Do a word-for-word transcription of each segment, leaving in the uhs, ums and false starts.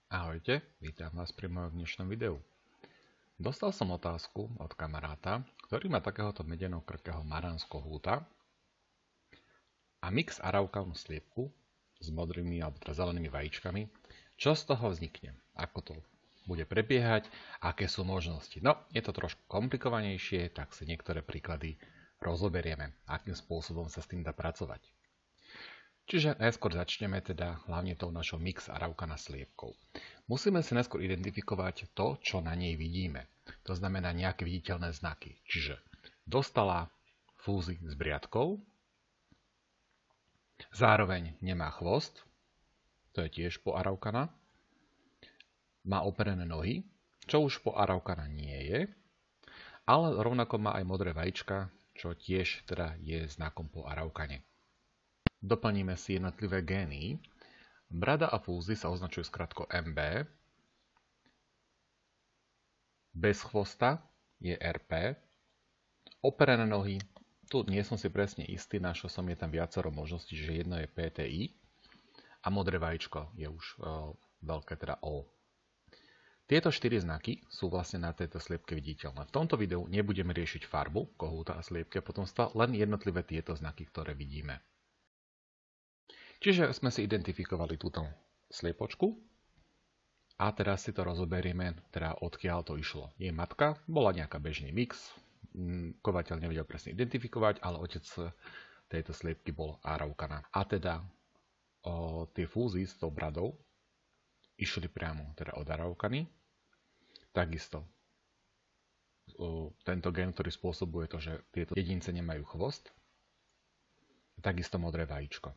Ahojte, vítam vás pri mojom dnešnom videu. Dostal som otázku od kamaráta, ktorý má takéhoto medeno-krkého maranského húta a mix aravkanu sliepku s modrými alebo teda zelenými vajíčkami. Čo z toho vznikne? Ako to bude prebiehať? Aké sú možnosti? No, je to trošku komplikovanejšie, tak si niektoré príklady rozoberieme, akým spôsobom sa s tým dá pracovať. Čiže najskôr začneme teda hlavne tou našou mix aravkana sliepkou. Musíme si najskôr identifikovať to, čo na nej vidíme. To znamená nejaké viditeľné znaky. Čiže dostala fúzy s briadkou, zároveň nemá chvost, to je tiež po aravkana, má operené nohy, čo už po aravkana nie je, ale rovnako má aj modré vajíčka, čo tiež teda je znakom po aravkane. Doplníme si jednotlivé gény. Brada a fúzy sa označujú skratko em bé. Bez chvosta je er pé. Operené nohy, tu nie som si presne istý, našiel som je tam viacero možností, že jedno je pé té í a modré vajíčko je už o, veľké, teda O. Tieto štyri znaky sú vlastne na tejto sliepke viditeľné. V tomto videu nebudeme riešiť farbu kohúta a sliepky a potomstva, len jednotlivé tieto znaky, ktoré vidíme. Čiže sme si identifikovali túto sliepočku a teraz si to rozoberieme, teda odkiaľ to išlo. Jej matka bola nejaká bežný mix, chovateľ nevedel presne identifikovať, ale otec tejto sliepky bol aravkana. A teda o, tie fúzy s tou bradou išli priamo teda od aravkany. Takisto o, tento gen, ktorý spôsobuje to, že tieto jedince nemajú chvost, takisto modré vajíčko.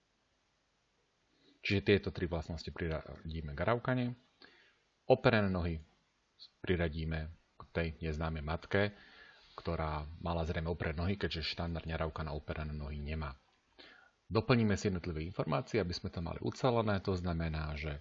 Čiže tieto tri vlastnosti priradíme k aravkane. Operené nohy priradíme k tej neznámej matke, ktorá mala zrejme operené nohy, keďže štandardne aravkana operené nohy nemá. Doplníme si jednotlivé informácie, aby sme to mali ucelené. To znamená, že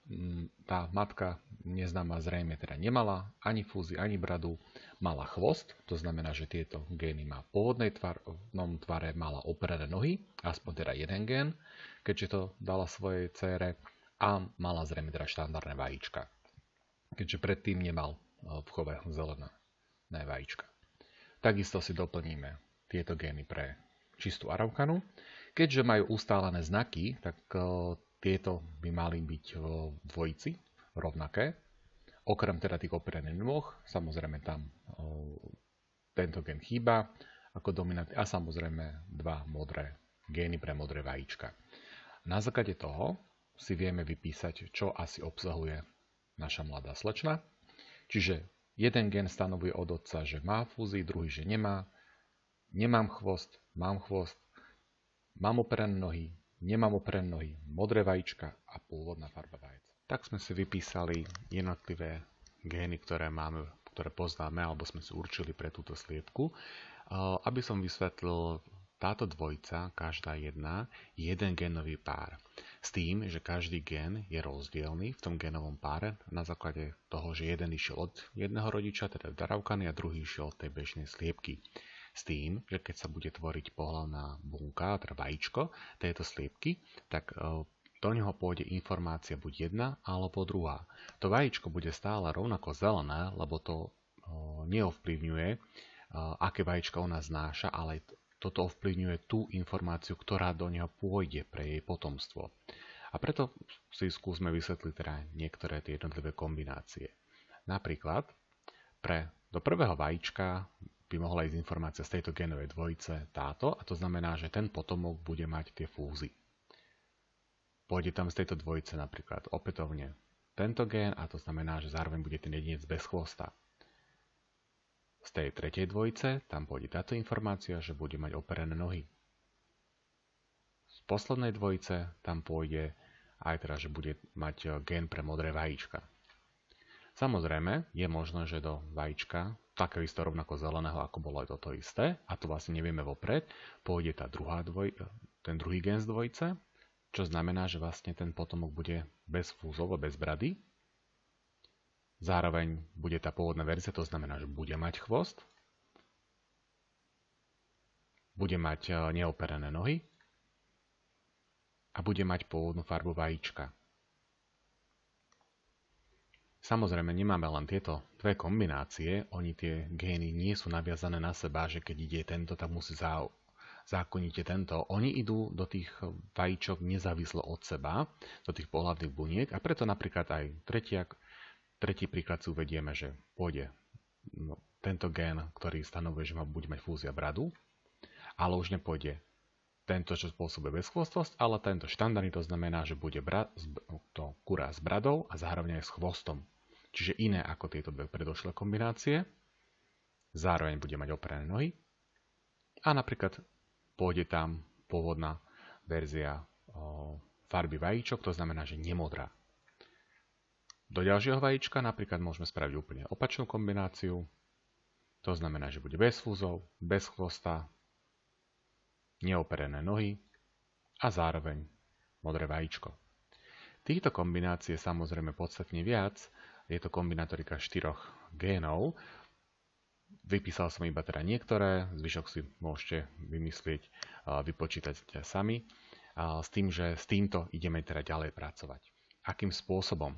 tá matka neznáma zrejme teda nemala ani fúzy, ani bradu, mala chvost, to znamená, že tieto gény má v pôvodnej tvarnom tvare, mala operené nohy, aspoň teda jeden gén, keďže to dala svojej dcére, a mala zrejme teda štandardné vajíčka, keďže predtým nemal v chove zelené vajíčka. Takisto si doplníme tieto gény pre čistú aravkanu. Keďže majú ustálené znaky, tak tieto by mali byť v dvojici rovnaké. Okrem teda tých operených nôh, samozrejme tam o, tento gen chýba ako dominantný a samozrejme dva modré gény pre modré vajíčka. Na základe toho si vieme vypísať, čo asi obsahuje naša mladá slečna. Čiže jeden gen stanovuje od otca, že má fúzy, druhý, že nemá. Nemám chvost, mám chvost, mám operené nohy, nemám operené nohy, modré vajíčka a pôvodná farba vajec. Tak sme si vypísali jednotlivé gény, ktoré máme, ktoré poznáme, alebo sme si určili pre túto sliepku. Aby som vysvetlil, táto dvojica, každá jedna, je jeden génový pár. S tým, že každý gén je rozdielny v tom génovom páre na základe toho, že jeden išiel od jedného rodiča, teda aravkany, a druhý išiel od tej bežnej sliepky. S tým, že keď sa bude tvoriť pohlavná bunka, teda vajíčko tejto sliepky, tak do neho pôjde informácia buď jedna alebo druhá. To vajíčko bude stále rovnako zelené, lebo to neovplyvňuje, aké vajíčka ona znáša, ale toto ovplyvňuje tú informáciu, ktorá do neho pôjde pre jej potomstvo. A preto si skúsme vysvetliť teda niektoré tie jednotlivé kombinácie. Napríklad pre do prvého vajíčka by mohla ísť informácia z tejto génovej dvojice táto, a to znamená, že ten potomok bude mať tie fúzy. Pôjde tam z tejto dvojice napríklad opätovne tento gén, a to znamená, že zároveň bude ten jedinec bez chvosta. Z tej tretej dvojice tam pôjde táto informácia, že bude mať operené nohy. Z poslednej dvojice tam pôjde aj teda, že bude mať gén pre modré vajíčka. Samozrejme, je možné, že do vajíčka, takisto rovnako zeleného, ako bolo aj toto isté, a to vlastne nevieme vopred, pôjde tá druhá dvoj, ten druhý gén z dvojice, čo znamená, že vlastne ten potomok bude bez fúzov a bez brady. Zároveň bude tá pôvodná verzia, to znamená, že bude mať chvost, bude mať neoperené nohy a bude mať pôvodnú farbu vajíčka. Samozrejme, nemáme len tieto dve kombinácie, oni tie gény nie sú naviazané na seba, že keď ide tento, tak musí zá... zákonite tento. Oni idú do tých vajíčok nezávislo od seba, do tých pohlavných buniek a preto napríklad aj tretiak, tretí príklad si uvedieme, že pôjde no, tento gén, ktorý stanovuje, že má bude mať fúzia bradu, ale už nepôjde tento, čo spôsobuje bezchvostosť, ale tento štandardný, to znamená, že bude bra- to kura s bradou a zároveň aj s chvostom. Čiže iné ako tieto dve predošlé kombinácie. Zároveň bude mať operené nohy. A napríklad pôjde tam pôvodná verzia o, farby vajíčok, to znamená, že nemodrá. Do ďalšieho vajíčka napríklad môžeme spraviť úplne opačnú kombináciu. To znamená, že bude bez fúzov, bez chvosta, neoperené nohy a zároveň modré vajíčko. Týchto kombinácií je samozrejme podstatne viac. Je to kombinatorika štyroch génov. Vypísal som iba teda niektoré, zvyšok si môžete vymyslieť, vypočítať sami. S tým, že s týmto ideme teda ďalej pracovať. Akým spôsobom?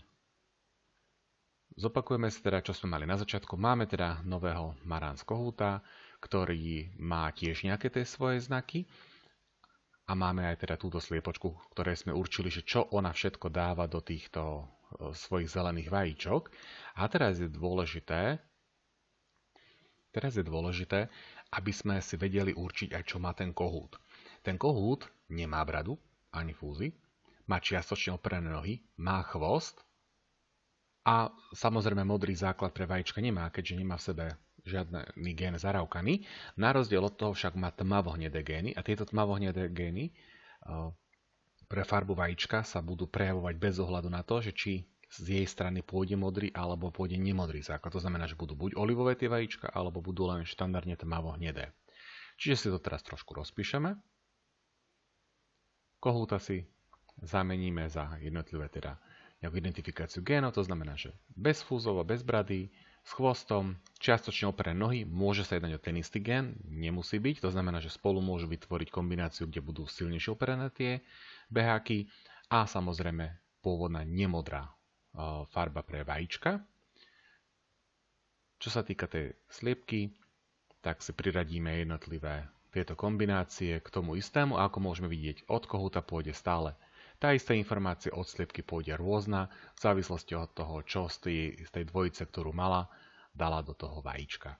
Zopakujeme si teda, čo sme mali na začiatku. Máme teda nového Marans kohúta, ktorý má tiež nejaké tie svoje znaky. A máme aj teda túto sliepočku, ktoré sme určili, že čo ona všetko dáva do týchto svojich zelených vajíčok. A teraz je dôležité, teraz je dôležité, aby sme si vedeli určiť aj, čo má ten kohút. Ten kohút nemá bradu, ani fúzy, má čiastočne operené nohy, má chvost a samozrejme modrý základ pre vajíčka nemá, keďže nemá v sebe žiadny gén zarávkaný. Na rozdiel od toho však má tmavohnedé gény a tieto tmavohnedé gény pre farbu vajíčka sa budú prejavovať bez ohľadu na to, že či z jej strany pôjde modrý alebo pôjde nemodrý základ. To znamená, že budú buď olivové tie vajíčka, alebo budú len štandardne tmavohnedé. Čiže si to teraz trošku rozpíšeme. Kohúta si zameníme za jednotlivé teda nejakú identifikáciu génov, to znamená, že bez fúzov a bez brady, s chvostom, čiastočne operené nohy, môže sa jednať o ten istý gén, nemusí byť, to znamená, že spolu môžu vytvoriť kombináciu, kde budú silnejšie operené tie beháky a samozrejme pôvodná nemodrá uh, farba pre vajíčka. Čo sa týka tej sliepky, tak si priradíme jednotlivé tieto kombinácie k tomu istému a ako môžeme vidieť, od kohúta pôjde stále tá istá informácia, od sliepky pôjde rôzna, v závislosti od toho, čo z tej, z tej dvojice, ktorú mala, dala do toho vajíčka.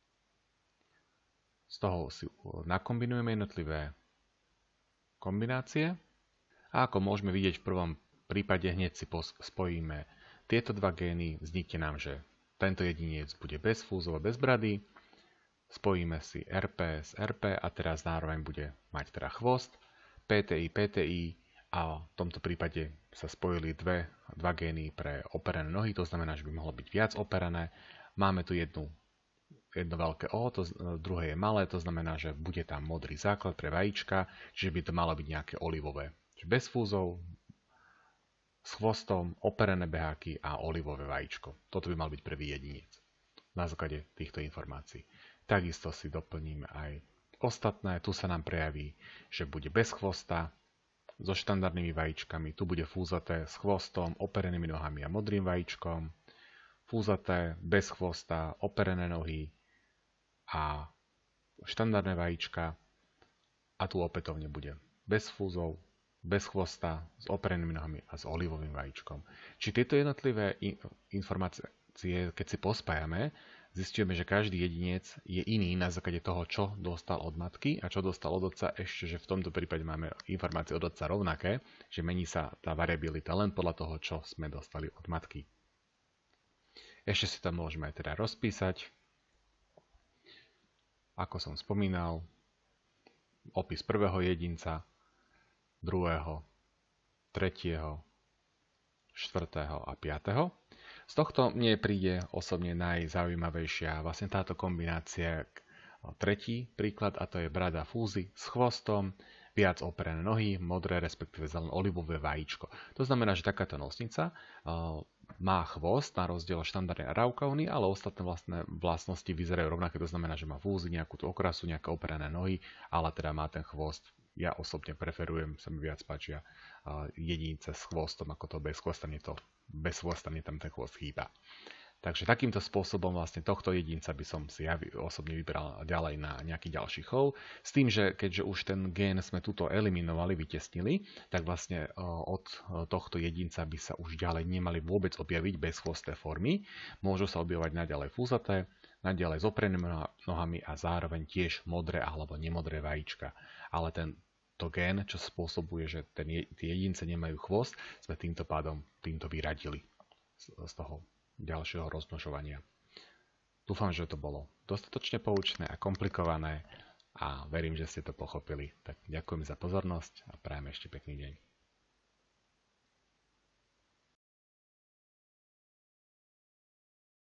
Z toho si nakombinujeme jednotlivé kombinácie a ako môžeme vidieť v prvom prípade, hneď si spojíme tieto dva gény, vznikne nám, že tento jedinec bude bez fúzov a bez brady, spojíme si er pé s er pé a teraz zároveň bude mať teda chvost, pé té í, pé té í, a v tomto prípade sa spojili dve, dva gény pre operené nohy, to znamená, že by mohlo byť viac operené. Máme tu jednu, jedno veľké O, to druhé je malé, to znamená, že bude tam modrý základ pre vajíčka, čiže by to malo byť nejaké olivové. Čiže bez fúzov, s chvostom, operené beháky a olivové vajíčko. Toto by mal byť prvý jedinec na základe týchto informácií. Takisto si doplníme aj ostatné, tu sa nám prejaví, že bude bez chvosta, so štandardnými vajíčkami. Tu bude fúzaté s chvostom, operenými nohami a modrým vajíčkom. Fúzaté, bez chvosta, operené nohy a štandardné vajíčka. A tu opätovne bude bez fúzov, bez chvosta, s operenými nohami a s olivovým vajíčkom. Či tieto jednotlivé informácie, keď si pospájame, zistíme, že každý jedinec je iný na základe toho, čo dostal od matky a čo dostal od otca. Ešte, že v tomto prípade máme informácie od otca rovnaké, že mení sa tá variabilita len podľa toho, čo sme dostali od matky. Ešte si tam môžeme aj teda rozpísať. Ako som spomínal, opis prvého jedinca, druhého, tretieho, štvrtého a piatého. Z tohto mne príde osobne najzaujímavejšia vlastne táto kombinácia, tretí príklad, a to je brada fúzy s chvostom, viac operené nohy, modré, respektíve zelené olivové vajíčko. To znamená, že takáto nosnica uh, má chvost na rozdiel od štandardnej aravkauny, ale ostatné vlastné vlastnosti vyzerajú rovnaké, to znamená, že má fúzy, nejakú tú okrasu, nejaké operené nohy, ale teda má ten chvost. Ja osobne preferujem, sa mi viac páčia uh, jedinice s chvostom, ako to bez chvosta, mne to bez chvosta, mne tam ten chvost chýba. Takže takýmto spôsobom vlastne tohto jedinca by som si ja osobne vybral ďalej na nejaký ďalší chov. S tým, že keďže už ten gén sme tuto eliminovali, vytesnili, tak vlastne od tohto jedinca by sa už ďalej nemali vôbec objaviť bezchvosté formy. Môžu sa objavovať naďalej fúzaté, naďalej s oprenými nohami a zároveň tiež modré alebo nemodré vajíčka. Ale ten to gén, čo spôsobuje, že ten, tie jedince nemajú chvost, sme týmto pádom týmto vyradili z, z toho ďalšieho rozmnožovania. Dúfam, že to bolo dostatočne poučné a komplikované a verím, že ste to pochopili. Tak ďakujem za pozornosť a prajem ešte pekný deň.